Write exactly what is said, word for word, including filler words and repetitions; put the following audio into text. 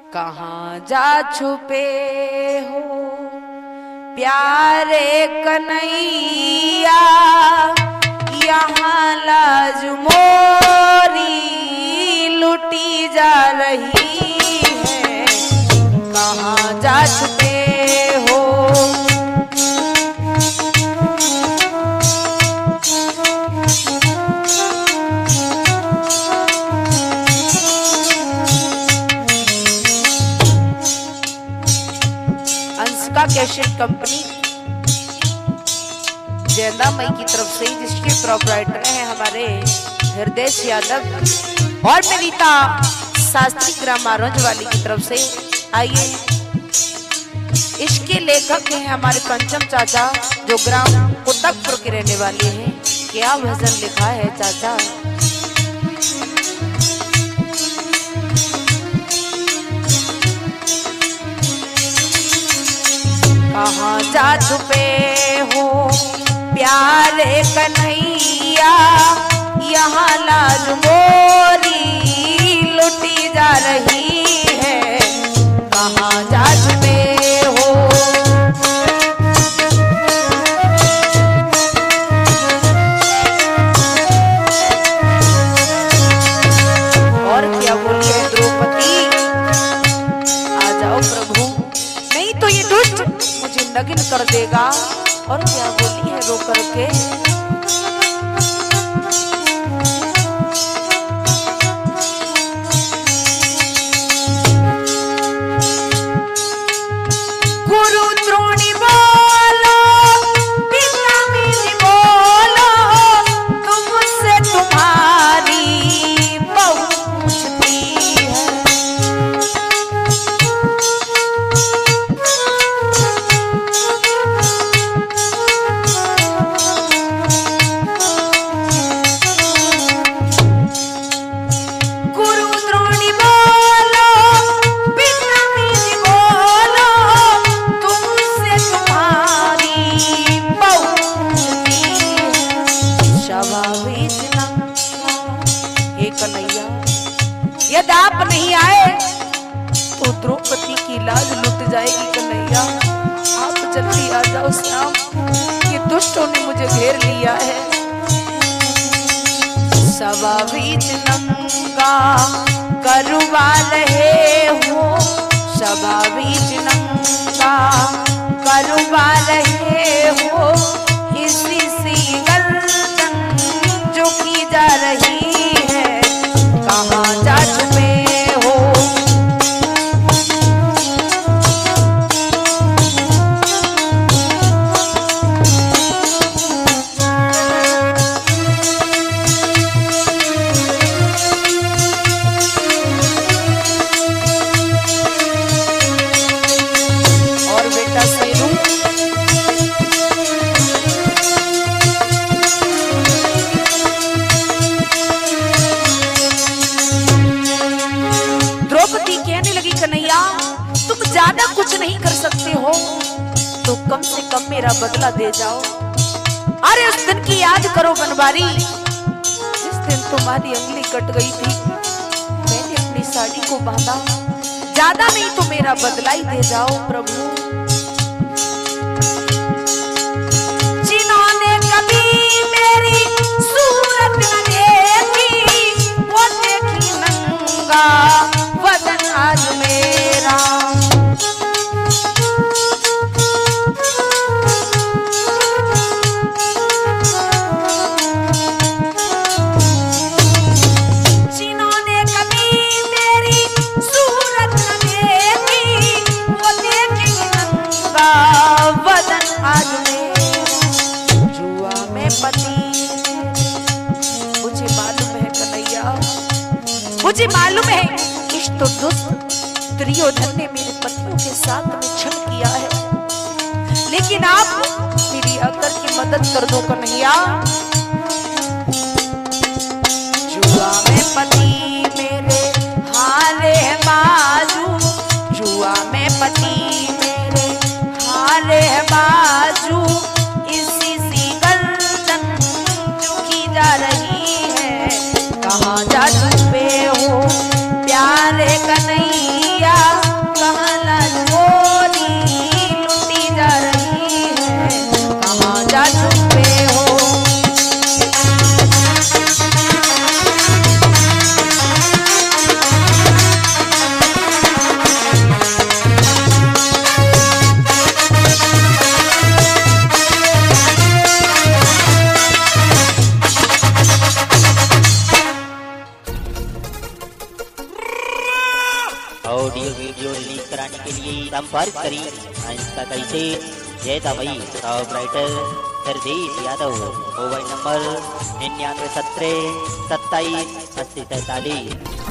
कहाँ जा छुपे हो प्यारे कन्हैया, यहाँ लाज मोरी लुटी जा रही है। कहाँ जा छुपे हो कैसेट कंपनी जयंदा मई की तरफ से, जिसके प्रोपराइटर हैं हमारे हृदय यादव, और मेरीता शास्त्री ग्राम आरोज वाली की तरफ से। आइए, इसके लेखक हैं हमारे पंचम चाचा, जो ग्राम कुतकपुर के रहने वाले हैं। क्या भजन लिखा है चाचा। कहाँ जा छुपे हो प्यारे कन्हैया, यहाँ लाज मोरी लुटी जा रही है। कहाँ जा छुपे हो और क्या बोलिए द्रौपदी, आ जाओ प्रभु, नहीं तो ये दुष्ट मुझे नगिन कर देगा। और क्या बोली है रो करके, गुरु द्रोणी बोलो पितामही बोलो, तुमसे तुम्हारी बहू पूछती है। यदि आप नहीं आए तो द्रौपदी की लाज लुट जाएगी कन्हैया। आप जल्दी आ जाओ श्याम, ये दुष्टों ने मुझे घेर लिया है। सवा बीच नंगा करवा रहे हो, सवा बीच नंगा करवा रहे हो, इसी सी गर्दन जो की जा रही है। कहाँ जा छुपे हो और बेटा सेरू, कन्हैया तुम ज्यादा कुछ नहीं कर सकते हो तो कम से कम मेरा बदला दे जाओ। अरे उस दिन की याद करो बनवारी, जिस दिन तुम्हारी अंगली कट गई थी, मैंने अपनी साड़ी को बांधा। ज्यादा नहीं तो मेरा बदला ही दे जाओ प्रभु। जिन्होंने कभी मेरी सूरत न देखी, वो देखी नंगा वदन आज मेरा। जिन्होंने कभी मेरी सूरत न देखी, वो देखेंगे नंगा वदन आज मेरा। जुआ में पति, मुझे मालूम है कन्हैया, मुझे मालूम है तो दुष्ट दुर्योधन ने मेरे पतियों के साथ में छल किया है, लेकिन आप मेरी आकर की मदद कर दो कन्हैया। जुआ में पति मेरे हारे बाजू, जुआ में पति मेरे हारे बाजू, इसी सी गर्दन झुकी जा रही है। कहाँ जा छुपे हो प्यारे कन्हैया, संपर्क करी इसका कैसे जय दवाई top writer Hardeep Yadav mobile number निन्यानवे सत्रह सत्ताईस अस्सी तैतालीस।